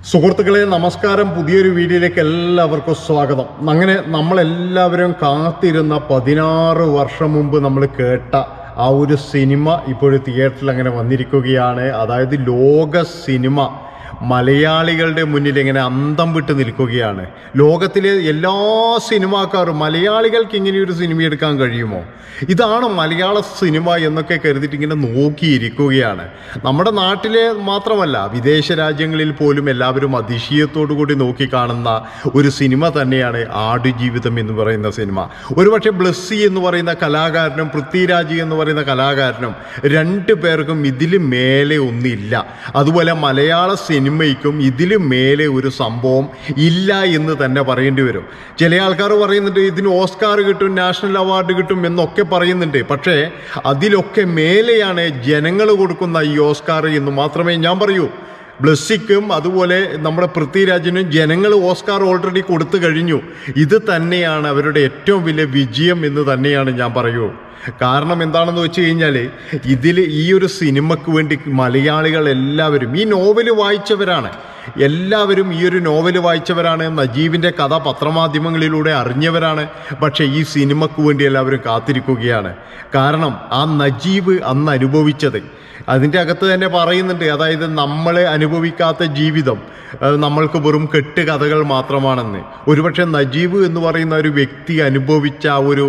സുഹൃത്തുക്കളെ നമസ്കാരം. പുതിയൊരു വീഡിയോയിലേക്ക് എല്ലാവർക്കും സ്വാഗതം. അങ്ങനെ നമ്മളെല്ലാവരും കാത്തിരുന്ന 16 വർഷം മുമ്പ് നമ്മൾ കേട്ട ആ ഒരു സിനിമ ഇപ്പോൾ തിയേറ്ററിൽ അങ്ങനെ വന്നിരിക്കുകയാണ്. അതായത് ലോക സിനിമ മലയാളികളുടെ മുന്നിൽ ഇങ്ങനെ അന്തം വിട്ട് നിൽക്കുകയാണ്. ലോകത്തിലെ എല്ലാ സിനിമാക്കാരും മലയാളികൾക്ക് ഇങ്ങനെയൊരു സിനിമ എടുക്കാൻ കഴിയുമോ, ഇതാണ് മലയാള സിനിമ എന്നൊക്കെ കരുതിയിട്ട് ഇങ്ങനെ നോക്കിയിരിക്കുകയാണ്. നമ്മുടെ നാട്ടിലെ മാത്രമല്ല, വിദേശ രാജ്യങ്ങളിൽ പോലും എല്ലാവരും അതിശയത്തോടു കൂടി നോക്കിക്കാണുന്ന ഒരു സിനിമ തന്നെയാണ് ആടുജീവിതം എന്ന് പറയുന്ന സിനിമ. ഒരുപക്ഷെ ബ്ലസ്സി എന്ന് പറയുന്ന കലാകാരനും പൃഥ്വിരാജ് എന്ന് പറയുന്ന കലാകാരനും രണ്ടു പേർക്കും ഇതിലും മേലെ ഒന്നില്ല. അതുപോലെ മലയാള സിനിമയ്ക്കും ഇതിലും മേലെ ഒരു സംഭവം ഇല്ല എന്ന് തന്നെ പറയേണ്ടി വരും. ചില ആൾക്കാർ പറയുന്നുണ്ട് ഇതിന് ഓസ്കാർ കിട്ടും, നാഷണൽ അവാർഡ് കിട്ടും എന്നൊക്കെ പറയുന്നുണ്ട്. പക്ഷേ അതിലൊക്കെ മേലെയാണ് ജനങ്ങൾ കൊടുക്കുന്ന ഈ ഓസ്കാർ എന്ന് മാത്രമേ ഞാൻ പറയൂ. ബ്ലസ്സിക്കും അതുപോലെ നമ്മുടെ പൃഥ്വിരാജിനും ജനങ്ങൾ ഓസ്കാർ ഓൾറെഡി കൊടുത്തു കഴിഞ്ഞു. ഇത് തന്നെയാണ് അവരുടെ ഏറ്റവും വലിയ വിജയം എന്ന് തന്നെയാണ് ഞാൻ പറയൂ. കാരണം എന്താണെന്ന് വെച്ച് കഴിഞ്ഞാൽ ഇതിൽ ഈ ഒരു സിനിമയ്ക്ക് വേണ്ടി മലയാളികൾ എല്ലാവരും ഈ നോവൽ വായിച്ചവരാണ്. എല്ലാവരും ഈ ഒരു നോവൽ വായിച്ചവരാണ്. നജീബിൻ്റെ കഥ പത്രമാധ്യമങ്ങളിലൂടെ അറിഞ്ഞവരാണ്. പക്ഷേ ഈ സിനിമയ്ക്ക് വേണ്ടി എല്ലാവരും കാത്തിരിക്കുകയാണ്. കാരണം ആ നജീബ് അന്ന് അനുഭവിച്ചത് അതിൻ്റെ അകത്ത് തന്നെ പറയുന്നുണ്ട്. അതായത് നമ്മൾ അനുഭവിക്കാത്ത ജീവിതം നമ്മൾക്ക് വെറും കെട്ടുകഥകൾ മാത്രമാണെന്ന്. ഒരുപക്ഷെ നജീബ് എന്ന് പറയുന്ന ഒരു വ്യക്തി അനുഭവിച്ച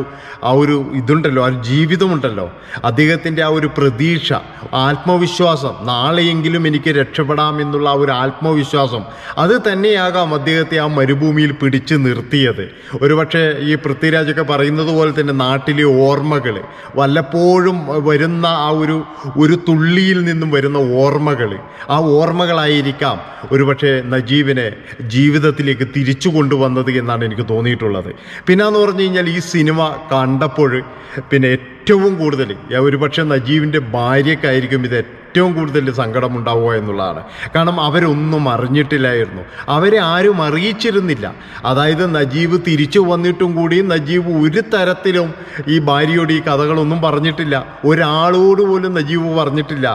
ആ ഒരു ഇതുണ്ടല്ലോ, ആ ജീവിതമുണ്ടല്ലോ, അദ്ദേഹത്തിൻ്റെ ആ ഒരു പ്രതീക്ഷ, ആത്മവിശ്വാസം, നാളെയെങ്കിലും എനിക്ക് രക്ഷപ്പെടാമെന്നുള്ള ആ ഒരു ആത്മവിശ്വാസം, അത് തന്നെയാകാം അദ്ദേഹത്തെ ആ മരുഭൂമിയിൽ പിടിച്ചു നിർത്തിയത്. ഒരുപക്ഷെ ഈ പൃഥ്വിരാജൊക്കെ പറയുന്നത് പോലെ തന്നെ നാട്ടിലെ ഓർമ്മകൾ, വല്ലപ്പോഴും വരുന്ന ആ ഒരു തുള്ളിയിൽ നിന്നും വരുന്ന ഓർമ്മകൾ, ആ ഓർമ്മകളായിരിക്കാം ഒരുപക്ഷെ നജീബിനെ ജീവിതത്തിലേക്ക് തിരിച്ചു കൊണ്ടുവന്നത് എന്നാണ് എനിക്ക് തോന്നിയിട്ടുള്ളത്. പിന്നെന്ന് പറഞ്ഞു കഴിഞ്ഞാൽ ഈ സിനിമ കണ്ടപ്പോൾ പിന്നെ ഏറ്റവും കൂടുതൽ ഒരുപക്ഷെ നജീബിൻ്റെ ഭാര്യയ്ക്കായിരിക്കും ഇത് ഏറ്റവും കൂടുതൽ സങ്കടമുണ്ടാവുക എന്നുള്ളതാണ്. കാരണം അവരൊന്നും അറിഞ്ഞിട്ടില്ലായിരുന്നു, അവരെ ആരും അറിയിച്ചിരുന്നില്ല. അതായത് നജീബ് തിരിച്ചു വന്നിട്ടും കൂടി നജീബ് ഒരു തരത്തിലും ഈ ഭാര്യയോട് ഈ കഥകളൊന്നും പറഞ്ഞിട്ടില്ല. ഒരാളോട് പോലും നജീബ് പറഞ്ഞിട്ടില്ല.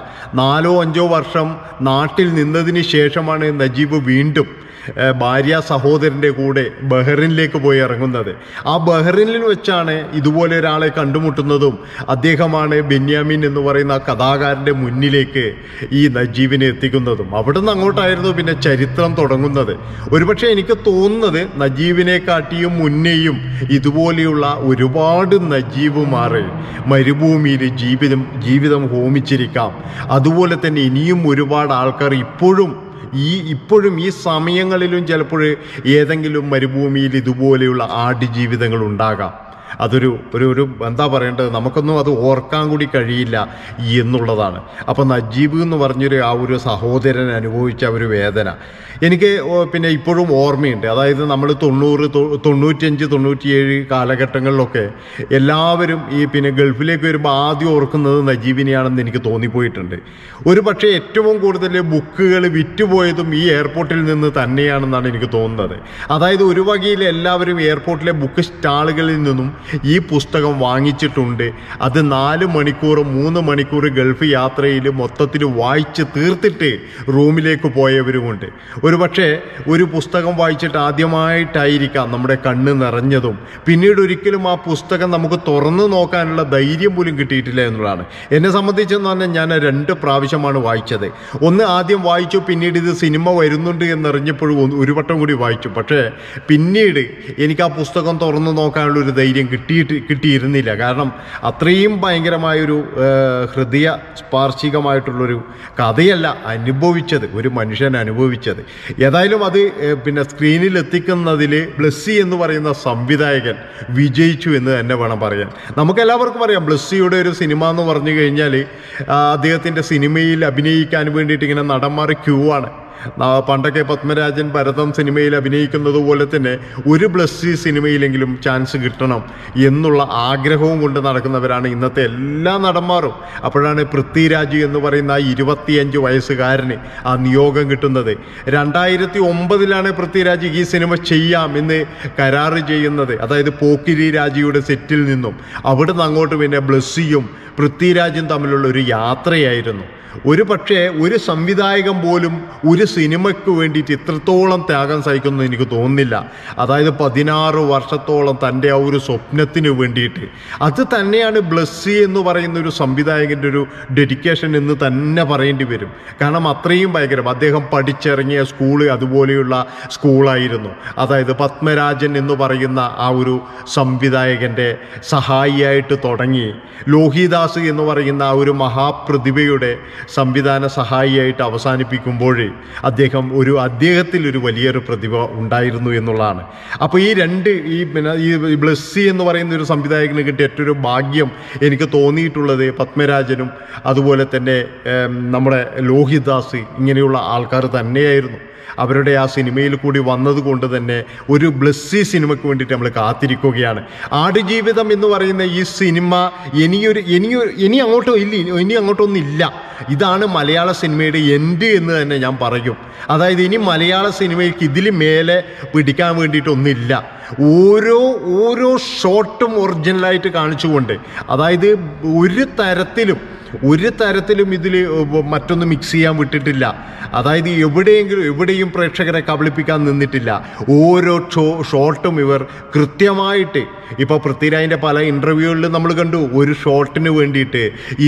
4-5 വർഷം നാട്ടിൽ നിന്നതിന് ശേഷമാണ് നജീബ് വീണ്ടും ഭാര്യ സഹോദരൻ്റെ കൂടെ ബഹ്റിനിലേക്ക് പോയി ഇറങ്ങുന്നത്. ആ ബഹ്റിനിൽ വെച്ചാണ് ഇതുപോലെ ഒരാളെ കണ്ടുമുട്ടുന്നതും അദ്ദേഹമാണ് ബെന്യാമിൻ എന്ന് പറയുന്ന കഥാകാരൻ്റെ മുന്നിലേക്ക് ഈ നജീബിനെ എത്തിക്കുന്നതും. അവിടെ നിന്ന് അങ്ങോട്ടായിരുന്നു പിന്നെ ചരിത്രം തുടങ്ങുന്നത്. ഒരുപക്ഷെ എനിക്ക് തോന്നുന്നത് നജീബിനെ കാട്ടിയും മുന്നേയും ഇതുപോലെയുള്ള ഒരുപാട് നജീബുമാർ മരുഭൂമിയിൽ ജീവിതം ഹോമിച്ചിരിക്കാം. അതുപോലെ തന്നെ ഇനിയും ഒരുപാട് ആൾക്കാർ ഇപ്പോഴും ഈ സമയങ്ങളിലും ചിലപ്പോൾ ഏതെങ്കിലും മരുഭൂമിയിൽ ഇതുപോലെയുള്ള ആടുജീവിതങ്ങൾ ഉണ്ടാകാം. അതൊരു എന്താ പറയേണ്ടത്, നമുക്കൊന്നും അത് ഓർക്കാൻ കൂടി കഴിയില്ല എന്നുള്ളതാണ്. അപ്പോൾ നജീബ് എന്ന് പറഞ്ഞൊരു ആ ഒരു സഹോദരൻ അനുഭവിച്ച ഒരു വേദന എനിക്ക് പിന്നെ ഇപ്പോഴും ഓർമ്മയുണ്ട്. അതായത് നമ്മൾ 90, 95, 97 കാലഘട്ടങ്ങളിലൊക്കെ എല്ലാവരും ഈ പിന്നെ ഗൾഫിലേക്ക് വരുമ്പോൾ ആദ്യം ഓർക്കുന്നത് നജീബിനെയാണെന്ന് എനിക്ക് തോന്നിപ്പോയിട്ടുണ്ട്. ഒരു പക്ഷേ ഏറ്റവും കൂടുതൽ ബുക്കുകൾ വിറ്റുപോയതും ഈ എയർപോർട്ടിൽ നിന്ന് തന്നെയാണെന്നാണ് എനിക്ക് തോന്നുന്നത്. അതായത് ഒരു വകയിൽ എല്ലാവരും എയർപോർട്ടിലെ ബുക്ക് സ്റ്റാളുകളിൽ നിന്നും ഈ പുസ്തകം വാങ്ങിച്ചിട്ടുണ്ട്. അത് 4 മണിക്കൂർ 3 മണിക്കൂർ ഗൾഫ് യാത്രയിൽ മൊത്തത്തിൽ വായിച്ച് തീർത്തിട്ട് റൂമിലേക്ക് പോയവരുമുണ്ട്. ഒരുപക്ഷെ ഒരു പുസ്തകം വായിച്ചിട്ട് ആദ്യമായിട്ടായിരിക്കാം നമ്മുടെ കണ്ണ് നിറഞ്ഞതും പിന്നീട് ഒരിക്കലും ആ പുസ്തകം നമുക്ക് തുറന്നു നോക്കാനുള്ള ധൈര്യം പോലും കിട്ടിയിട്ടില്ല എന്നുള്ളതാണ്. എന്നെ സംബന്ധിച്ചെന്ന് പറഞ്ഞാൽ ഞാൻ 2 പ്രാവശ്യമാണ് വായിച്ചത്. ഒന്ന് ആദ്യം വായിച്ചു, പിന്നീട് ഇത് സിനിമ വരുന്നുണ്ട് എന്നറിഞ്ഞപ്പോഴും ഒരു വട്ടം കൂടി വായിച്ചു. പക്ഷേ പിന്നീട് എനിക്ക് ആ പുസ്തകം തുറന്നു നോക്കാനുള്ള ഒരു ധൈര്യം കിട്ടിയിരുന്നില്ല. കാരണം അത്രയും ഭയങ്കരമായൊരു ഹൃദയ സ്പാർശികമായിട്ടുള്ളൊരു കഥയല്ല അനുഭവിച്ചത്, ഒരു മനുഷ്യൻ അനുഭവിച്ചത്. ഏതായാലും അത് പിന്നെ സ്ക്രീനിൽ എത്തിക്കുന്നതിൽ ബ്ലസ്സി എന്ന് പറയുന്ന സംവിധായകൻ വിജയിച്ചു എന്ന് തന്നെ വേണം പറയാൻ. നമുക്കെല്ലാവർക്കും അറിയാം ബ്ലസ്സിയുടെ ഒരു സിനിമ എന്ന് പറഞ്ഞു കഴിഞ്ഞാൽ അദ്ദേഹത്തിൻ്റെ സിനിമയിൽ അഭിനയിക്കാൻ വേണ്ടിയിട്ട് ഇങ്ങനെ നടന്മാർ ക്യൂ ആണ്. പണ്ടൊക്കെ പത്മരാജൻ ഭരതം സിനിമയിൽ അഭിനയിക്കുന്നത് പോലെ തന്നെ ഒരു ബ്ലസ്സി സിനിമയിലെങ്കിലും ചാൻസ് കിട്ടണം എന്നുള്ള ആഗ്രഹവും കൊണ്ട് നടക്കുന്നവരാണ് ഇന്നത്തെ എല്ലാ നടന്മാരും. അപ്പോഴാണ് പൃഥ്വിരാജ് എന്ന് പറയുന്ന 25 വയസ്സുകാരന് ആ നിയോഗം കിട്ടുന്നത്. 2009 പൃഥ്വിരാജ് ഈ സിനിമ ചെയ്യാം എന്ന് കരാറ് ചെയ്യുന്നത്. അതായത് പോക്കിരി രാജയുടെ സെറ്റിൽ നിന്നും അവിടുന്ന് അങ്ങോട്ട് പിന്നെ ബ്ലസ്സിയും പൃഥ്വിരാജും തമ്മിലുള്ള ഒരു യാത്രയായിരുന്നു. ഒരു പക്ഷേ ഒരു സംവിധായകൻ പോലും ഒരു സിനിമയ്ക്ക് വേണ്ടിയിട്ട് ഇത്രത്തോളം ത്യാഗം സഹിക്കുന്നു എനിക്ക് തോന്നുന്നില്ല. അതായത് 16 വർഷത്തോളം തൻ്റെ ആ ഒരു സ്വപ്നത്തിന് വേണ്ടിയിട്ട്. അത് തന്നെയാണ് ബ്ലസ്സി എന്ന് പറയുന്ന ഒരു സംവിധായകൻ്റെ ഒരു ഡെഡിക്കേഷൻ എന്ന് തന്നെ പറയേണ്ടി വരും. കാരണം അത്രയും ഭയങ്കരം. അദ്ദേഹം പഠിച്ചിറങ്ങിയ സ്കൂള് അതുപോലെയുള്ള സ്കൂളായിരുന്നു. അതായത് പത്മരാജൻ എന്ന് പറയുന്ന ആ ഒരു സംവിധായകൻ്റെ സഹായിയായിട്ട് തുടങ്ങി ലോഹിദാസ് എന്ന് പറയുന്ന ആ ഒരു മഹാപ്രതിഭയുടെ സംവിധാന സഹായിയായിട്ട് അവസാനിപ്പിക്കുമ്പോൾ അദ്ദേഹത്തിൽ ഒരു വലിയൊരു പ്രതിഭ ഉണ്ടായിരുന്നു എന്നുള്ളതാണ്. അപ്പോൾ ഈ ബ്ലസ്സി എന്ന് പറയുന്ന ഒരു സംവിധായകന് കിട്ടിയ ഏറ്റവും ഭാഗ്യം എനിക്ക് തോന്നിയിട്ടുള്ളത് പത്മരാജനും അതുപോലെ തന്നെ നമ്മുടെ ലോഹിദാസ് ഇങ്ങനെയുള്ള ആൾക്കാർ തന്നെയായിരുന്നു. അവരുടെ ആ സിനിമയിൽ കൂടി വന്നതുകൊണ്ട് തന്നെ ഒരു ബ്ലസ്സി സിനിമയ്ക്ക് വേണ്ടിയിട്ട് നമ്മൾ കാത്തിരിക്കുകയാണ്. ആടുജീവിതം എന്ന് പറയുന്ന ഈ സിനിമ ഇനി അങ്ങോട്ടൊന്നില്ല. ഇതാണ് മലയാള സിനിമയുടെ എൻഡ് എന്ന് തന്നെ ഞാൻ പറയും. അതായത് ഇനി മലയാള സിനിമയ്ക്ക് ഇതിൽ മേലെ പിടിക്കാൻ വേണ്ടിയിട്ടൊന്നുമില്ല. ഓരോ ഷോട്ടും ഒറിജിനലായിട്ട് കാണിച്ചുകൊണ്ട്, അതായത് ഒരു തരത്തിലും ഇതിൽ മറ്റൊന്ന് മിക്സ് ചെയ്യാൻ വിട്ടിട്ടില്ല. അതായത് എവിടെയും പ്രേക്ഷകരെ കബളിപ്പിക്കാൻ നിന്നിട്ടില്ല. ഓരോ ഷോട്ടും ഇവർ കൃത്യമായിട്ട്, ഇപ്പോൾ പൃഥ്വിരാജിൻ്റെ പല ഇൻ്റർവ്യൂകളിലും നമ്മൾ കണ്ടു ഒരു ഷോട്ടിന് വേണ്ടിയിട്ട്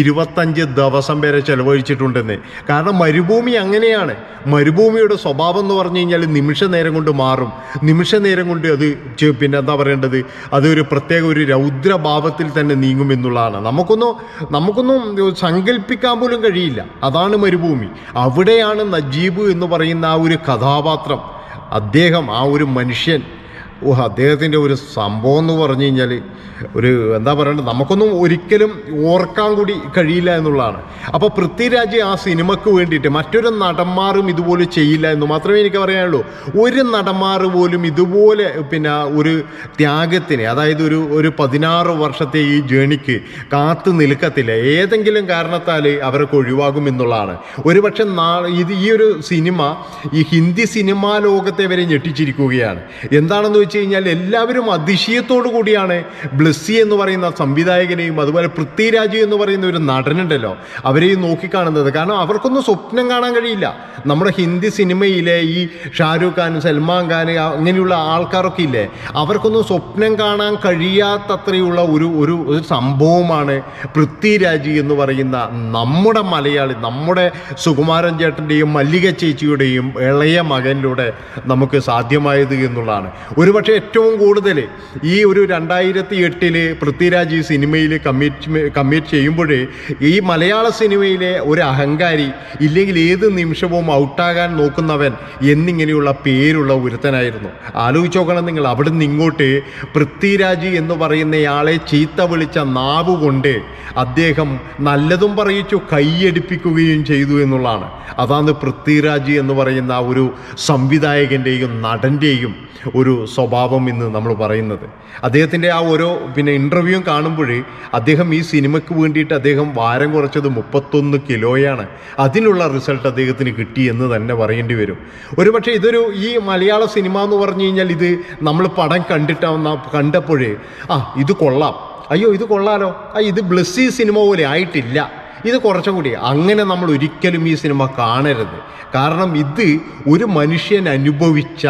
25 ദിവസം വരെ ചെലവഴിച്ചിട്ടുണ്ടെന്ന്. കാരണം മരുഭൂമി അങ്ങനെയാണ്. മരുഭൂമിയുടെ സ്വഭാവം എന്ന് പറഞ്ഞു കഴിഞ്ഞാൽ നിമിഷ നേരം കൊണ്ട് മാറും. നിമിഷ നേരം കൊണ്ട് അത് പിന്നെ എന്താ പറയേണ്ടത്, അതൊരു പ്രത്യേക ഒരു രൗദ്രഭാവത്തിൽ തന്നെ നീങ്ങുമെന്നുള്ളതാണ്. നമുക്കൊന്നും സങ്കല്പിക്കാൻ പോലും കഴിയില്ല. അതാണ് മരുഭൂമി. അവിടെയാണ് നജീബ് എന്ന് പറയുന്ന ആ ഒരു കഥാപാത്രം, അദ്ദേഹം ആ ഒരു മനുഷ്യൻ, അദ്ദേഹത്തിൻ്റെ ഒരു സംഭവം എന്ന് പറഞ്ഞു കഴിഞ്ഞാൽ ഒരു എന്താ പറയേണ്ടത്, നമുക്കൊന്നും ഒരിക്കലും ഓർക്കാൻ കൂടി കഴിയില്ല എന്നുള്ളതാണ്. അപ്പോൾ പൃഥ്വിരാജ് ആ സിനിമയ്ക്ക് വേണ്ടിയിട്ട് മറ്റൊരു നടന്മാരും ഇതുപോലെ ചെയ്യില്ല എന്ന് മാത്രമേ എനിക്ക് പറയാനുള്ളൂ. ഒരു നടന്മാർ പോലും ഇതുപോലെ പിന്നെ ഒരു ത്യാഗത്തിന്, അതായത് ഒരു 16 വർഷത്തെ ഈ ജേണിക്ക് കാത്തു നിൽക്കത്തില്ല. ഏതെങ്കിലും കാരണത്താൽ അവരൊക്കെ ഒഴിവാകുമെന്നുള്ളതാണ്. ഒരുപക്ഷെ ഈ ഒരു സിനിമ ഈ ഹിന്ദി സിനിമാ ലോകത്തെ വരെ ഞെട്ടിച്ചിരിക്കുകയാണ്. എന്താണെന്ന് വെച്ച് കഴിഞ്ഞാൽ എല്ലാവരും അതിശയത്തോടു കൂടിയാണ് ബ്ലസ്സി എന്ന് പറയുന്ന സംവിധായകനെയും അതുപോലെ പൃഥ്വിരാജ് എന്ന് പറയുന്ന ഒരു നടനുണ്ടല്ലോ അവരെയും നോക്കിക്കാണുന്നത്. കാരണം അവർക്കൊന്നും സ്വപ്നം കാണാൻ കഴിയില്ല. നമ്മുടെ ഹിന്ദി സിനിമയിലെ ഈ ഷാരൂഖ് ഖാൻ, സൽമാൻ ഖാൻ അങ്ങനെയുള്ള ആൾക്കാരൊക്കെ ഇല്ലേ, അവർക്കൊന്നും സ്വപ്നം കാണാൻ കഴിയാത്തത്രയുള്ള ഒരു സംഭവമാണ് പൃഥ്വിരാജ് എന്ന് പറയുന്ന നമ്മുടെ മലയാളി, നമ്മുടെ സുകുമാരൻ ചേട്ടൻ്റെയും മല്ലിക ചേച്ചിയുടെയും ഇളയ മകനിലൂടെ നമുക്ക് സാധ്യമായത് എന്നുള്ളതാണ്. ഒരുപക്ഷെ ഏറ്റവും കൂടുതൽ ഈ ഒരു 2008 പൃഥ്വിരാജ് ഈ സിനിമയിൽ കമ്മിറ്റ് ചെയ്യുമ്പോഴേ ഈ മലയാള സിനിമയിലെ ഒരു അഹങ്കാരി, ഇല്ലെങ്കിൽ ഏത് നിമിഷവും ഔട്ടാകാൻ നോക്കുന്നവൻ എന്നിങ്ങനെയുള്ള പേരുള്ള ഒരുത്തനായിരുന്നു. ആലോചിച്ച് നോക്കണം നിങ്ങൾ. അവിടെ നിന്ന് ഇങ്ങോട്ട് പൃഥ്വിരാജ് എന്ന് പറയുന്നയാളെ ചീത്ത വിളിച്ച നാവ് കൊണ്ട് അദ്ദേഹം നല്ലതും പറയിച്ചു, കൈയടിപ്പിക്കുകയും ചെയ്തു എന്നുള്ളതാണ്. അതാണ് പൃഥ്വിരാജ് എന്ന് പറയുന്ന ഒരു സംവിധായകൻ്റെയും നടൻ്റെയും ഒരു സ്വഭാവം എന്ന് നമ്മൾ പറയുന്നത്. അദ്ദേഹത്തിൻ്റെ ആ ഓരോ ഇൻ്റർവ്യൂവും കാണുമ്പോൾ അദ്ദേഹം ഈ സിനിമയ്ക്ക് വേണ്ടിയിട്ട് അദ്ദേഹം ഭാരം കുറച്ചത് 31 കിലോയാണ്. അതിനുള്ള റിസൾട്ട് അദ്ദേഹത്തിന് കിട്ടി എന്ന് തന്നെ പറയേണ്ടി വരും. ഒരുപക്ഷെ ഈ മലയാള സിനിമ എന്ന് പറഞ്ഞു കഴിഞ്ഞാൽ ഇത് നമ്മൾ പടം കണ്ടപ്പോഴേ ഇത് കൊള്ളാം, അയ്യോ ഇത് കൊള്ളാലോ, ഇത് ബ്ലസ്സി സിനിമ പോലെ ആയിട്ടില്ല, ഇത് കുറച്ചും കൂടി, അങ്ങനെ നമ്മൾ ഒരിക്കലും ഈ സിനിമ കാണരുത്. കാരണം ഇത് ഒരു മനുഷ്യൻ അനുഭവിച്ച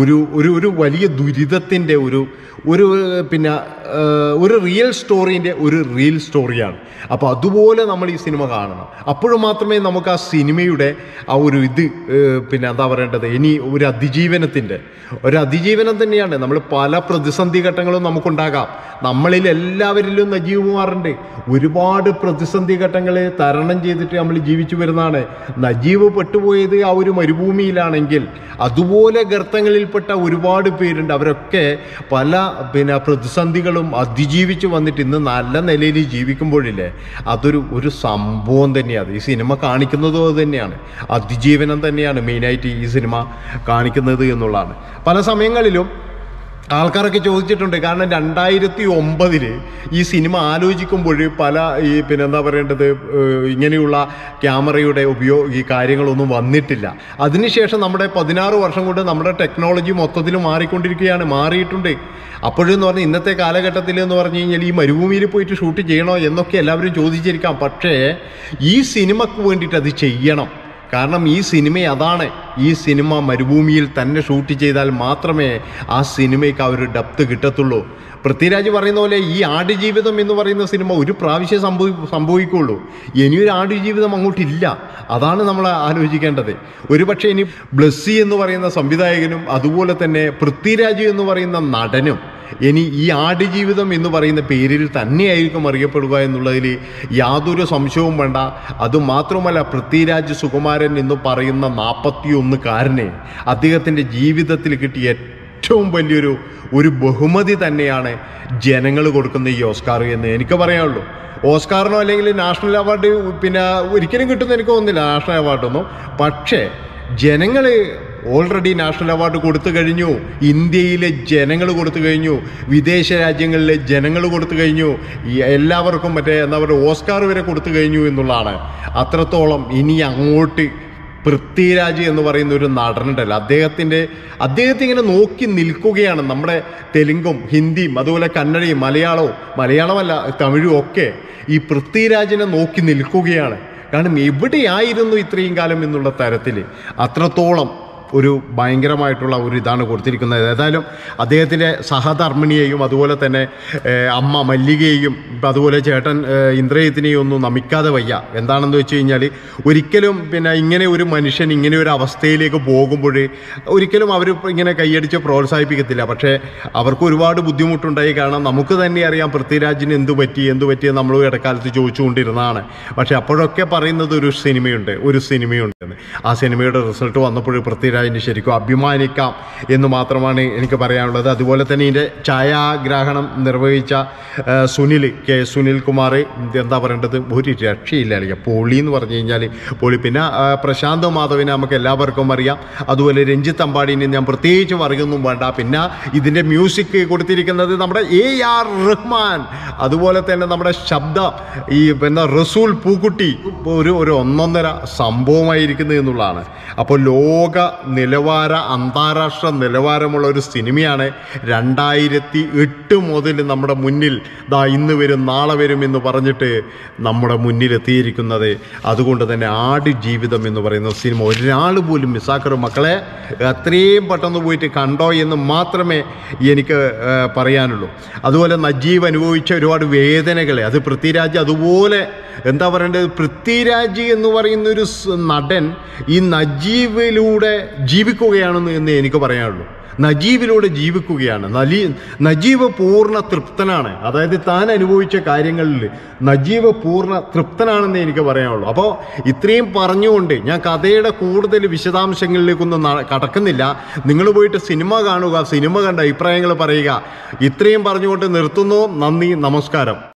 ഒരു വലിയ ദുരിതത്തിൻ്റെ ഒരു റിയൽ സ്റ്റോറീൻ്റെ ഒരു റിയൽ സ്റ്റോറിയാണ്. അപ്പോൾ അതുപോലെ നമ്മൾ ഈ സിനിമ കാണണം. അപ്പോഴും മാത്രമേ നമുക്ക് ആ സിനിമയുടെ ആ എന്താ പറയേണ്ടത്, ഇനി ഒരു അതിജീവനം തന്നെയാണ്. നമ്മൾ പല പ്രതിസന്ധി ഘട്ടങ്ങളും നമുക്കുണ്ടാകാം. നമ്മളിൽ എല്ലാവരിലും നജീബ് കുമാറുണ്ട്. ഒരുപാട് പ്രതിസന്ധി ഘട്ടങ്ങൾ തരണം ചെയ്തിട്ട് നമ്മൾ ജീവിച്ചു വരുന്നതാണ്. നജീബ് പെട്ടുപോയത് ആ ഒരു മരുഭൂമിയിലാണെങ്കിൽ അതുപോലെ ഗർത്തങ്ങളിൽപ്പെട്ട ഒരുപാട് പേരുണ്ട്. അവരൊക്കെ പല പ്രതിസന്ധികളും അതിജീവിച്ച് വന്നിട്ട് ഇന്ന് നല്ല നിലയിൽ ജീവിക്കുമ്പോഴില്ലേ, അതൊരു സംഭവം തന്നെയാണ്. ഈ സിനിമ കാണിക്കുന്നതും അത് തന്നെയാണ്. അതിജീവനം തന്നെയാണ് മെയിനായിട്ട് ഈ സിനിമ കാണിക്കുന്നത് എന്നുള്ളതാണ്. പല സമയങ്ങളിലും ആൾക്കാരൊക്കെ ചോദിച്ചിട്ടുണ്ട്. കാരണം 2009 ഈ സിനിമ ആലോചിക്കുമ്പോൾ പല ഈ പിന്നെന്താ പറയേണ്ടത് ഇങ്ങനെയുള്ള ക്യാമറയുടെ ഈ കാര്യങ്ങളൊന്നും വന്നിട്ടില്ല. അതിനുശേഷം നമ്മുടെ 16 വർഷം കൊണ്ട് നമ്മുടെ ടെക്നോളജി മൊത്തത്തിൽ മാറിയിട്ടുണ്ട്. അപ്പോഴെന്ന് പറഞ്ഞാൽ ഇന്നത്തെ കാലഘട്ടത്തിൽ എന്ന് പറഞ്ഞു കഴിഞ്ഞാൽ ഈ മരുഭൂമിയിൽ പോയിട്ട് ഷൂട്ട് ചെയ്യണോ എന്നൊക്കെ എല്ലാവരും ചോദിച്ചിരിക്കാം. പക്ഷേ ഈ സിനിമക്ക് വേണ്ടിയിട്ട് അത് ചെയ്യണം. കാരണം ഈ സിനിമ അതാണ്. ഈ സിനിമ മരുഭൂമിയിൽ തന്നെ ഷൂട്ട് ചെയ്താൽ മാത്രമേ ആ സിനിമയ്ക്ക് ആ ഒരു ഡെപ്ത് കിട്ടത്തുള്ളൂ. പൃഥ്വിരാജ് പറയുന്ന പോലെ ഈ ആടുജീവിതം എന്ന് പറയുന്ന സിനിമ ഒരു പ്രാവശ്യം സംഭവിക്കുള്ളൂ. ഇനിയൊരു ആടുജീവിതം അങ്ങോട്ടില്ല. അതാണ് നമ്മൾ ആലോചിക്കേണ്ടത്. ഒരുപക്ഷെ ഇനി ബ്ലസ്സി എന്ന് പറയുന്ന സംവിധായകനും അതുപോലെ തന്നെ പൃഥ്വിരാജ് എന്ന് പറയുന്ന നടനും ഇനി ഈ ആടുജീവിതം എന്ന് പറയുന്ന പേരിൽ തന്നെയായിരിക്കും അറിയപ്പെടുക എന്നുള്ളതിൽ യാതൊരു സംശയവും വേണ്ട. അതുമാത്രമല്ല, പൃഥ്വിരാജ് സുകുമാരൻ എന്ന് പറയുന്ന 41-കാരനെ അദ്ദേഹത്തിൻ്റെ ജീവിതത്തിൽ കിട്ടിയ ഏറ്റവും വലിയൊരു ബഹുമതി തന്നെയാണ് ജനങ്ങൾ കൊടുക്കുന്ന ഈ ഓസ്കാർ എന്ന് എനിക്ക് പറയാനുള്ളൂ. ഓസ്കാറിനോ അല്ലെങ്കിൽ നാഷണൽ അവാർഡ് പിന്നെ ഒരിക്കലും കിട്ടുമെന്ന് എനിക്ക് തോന്നുന്നില്ല, നാഷണൽ അവാർഡൊന്നും. പക്ഷേ ജനങ്ങൾ ഓൾറെഡി നാഷണൽ അവാർഡ് കൊടുത്തു കഴിഞ്ഞു. ഇന്ത്യയിലെ ജനങ്ങൾ കൊടുത്തു കഴിഞ്ഞു, വിദേശ രാജ്യങ്ങളിലെ ജനങ്ങൾ കൊടുത്തു കഴിഞ്ഞു, എല്ലാവർക്കും എന്താ പറയുക ഓസ്കാർ വരെ കൊടുത്തു കഴിഞ്ഞു എന്നുള്ളതാണ്. അത്രത്തോളം ഇനി അങ്ങോട്ട് പൃഥ്വിരാജ് എന്ന് പറയുന്ന ഒരു നടനുണ്ടല്ലോ, അദ്ദേഹത്തെ ഇങ്ങനെ നോക്കി നിൽക്കുകയാണ് നമ്മുടെ തെലുങ്കും ഹിന്ദിയും അതുപോലെ കന്നഡയും മലയാളമല്ല തമിഴും ഒക്കെ ഈ പൃഥ്വിരാജിനെ നോക്കി നിൽക്കുകയാണ്. കാരണം എവിടെയായിരുന്നു ഇത്രയും കാലം എന്നുള്ള തരത്തിൽ അത്രത്തോളം ഒരു ഭയങ്കരമായിട്ടുള്ള ഒരു ഇതാണ് കൊടുത്തിരിക്കുന്നത്. ഏതായാലും അദ്ദേഹത്തിൻ്റെ സഹധർമ്മിണിയെയും അതുപോലെ തന്നെ അമ്മ മല്ലികയെയും അതുപോലെ ചേട്ടൻ ഇന്ദ്രജിത്തിനെയും ഒന്നും നമിക്കാതെ വയ്യ. എന്താണെന്ന് വെച്ച് കഴിഞ്ഞാൽ ഒരിക്കലും പിന്നെ ഇങ്ങനെ ഒരു മനുഷ്യൻ ഇങ്ങനെ ഒരു അവസ്ഥയിലേക്ക് പോകുമ്പോൾ ഒരിക്കലും അവർ ഇങ്ങനെ കൈയടിച്ച് പ്രോത്സാഹിപ്പിക്കത്തില്ല. പക്ഷേ അവർക്ക് ഒരുപാട് ബുദ്ധിമുട്ടുണ്ടായി. കാരണം നമുക്ക് തന്നെ അറിയാം പൃഥ്വിരാജിന് എന്ത് പറ്റി നമ്മൾ ഇടക്കാലത്ത് ചോദിച്ചുകൊണ്ടിരുന്നതാണ്. പക്ഷേ അപ്പോഴൊക്കെ പറയുന്നത് ഒരു സിനിമയുണ്ടെന്ന്. ആ സിനിമയുടെ റിസൾട്ട് വന്നപ്പോൾ പൃഥ്വിരാജിന് ശരിക്കും അഭിമാനിക്കാം എന്ന് മാത്രമാണ് എനിക്ക് പറയാനുള്ളത്. അതുപോലെ തന്നെ ഇതിൻ്റെ ഛായാഗ്രാഹണം നിർവഹിച്ച സുനിൽ കുമാർ എന്താ പറയേണ്ടത്, ഒരു രക്ഷയില്ല. അല്ലെങ്കിൽ പൊളി എന്ന് പറഞ്ഞു കഴിഞ്ഞാൽ പൊളി. പിന്നെ പ്രശാന്ത് മാധവിനെ നമുക്ക് എല്ലാവർക്കും അറിയാം. അതുപോലെ രഞ്ജിത്ത് അമ്പാടിനെ ഞാൻ പ്രത്യേകിച്ച് പറയുകയൊന്നും വേണ്ട. പിന്നെ ഇതിൻ്റെ മ്യൂസിക് കൊടുത്തിരിക്കുന്നത് നമ്മുടെ AR റഹ്മാൻ. അതുപോലെ തന്നെ നമ്മുടെ ശബ്ദം റസൂൽ പൂക്കുട്ടി ഒരു ഒന്നൊന്നര സംഭവമായിരിക്കുന്നത് എന്നുള്ളതാണ്. അപ്പോൾ അന്താരാഷ്ട്ര നിലവാരമുള്ള ഒരു സിനിമയാണ് 2008 മുതൽ നമ്മുടെ മുന്നിൽ ഇന്ന് വരും നാളെ വരും എന്ന് പറഞ്ഞിട്ട് നമ്മുടെ മുന്നിലെത്തിയിരിക്കുന്നത്. അതുകൊണ്ട് തന്നെ ആടുജീവിതം എന്ന് പറയുന്ന സിനിമ ഒരാൾ പോലും മിസ്സാക്കരുത് മക്കളെ. എത്രയും പെട്ടെന്ന് പോയിട്ട് കണ്ടോ എന്ന് മാത്രമേ എനിക്ക് പറയാനുള്ളൂ. അതുപോലെ നജീബ് അനുഭവിച്ച ഒരുപാട് വേദനകളെ അത് പൃഥ്വിരാജ് അതുപോലെ എന്താ പറയേണ്ടത്, പൃഥ്വിരാജ് എന്ന് പറയുന്നൊരു നടൻ ഈ നജീബിലൂടെ ജീവിക്കുകയാണെന്ന് എന്ന് എനിക്ക് പറയാനുള്ളൂ. നജീബിലൂടെ ജീവിക്കുകയാണ്. നജീബ് പൂർണ്ണ തൃപ്തനാണ്. അതായത് താൻ അനുഭവിച്ച കാര്യങ്ങളിൽ നജീബ് പൂർണ്ണ തൃപ്തനാണെന്ന് എനിക്ക് പറയാനുള്ളൂ. അപ്പോൾ ഇത്രയും പറഞ്ഞുകൊണ്ട് ഞാൻ കഥയുടെ കൂടുതൽ വിശദാംശങ്ങളിലേക്കൊന്നും കടക്കുന്നില്ല. നിങ്ങൾ പോയിട്ട് സിനിമ കാണുക, സിനിമ കണ്ട അഭിപ്രായങ്ങൾ പറയുക. ഇത്രയും പറഞ്ഞുകൊണ്ട് നിർത്തുന്നു. നന്ദി, നമസ്കാരം.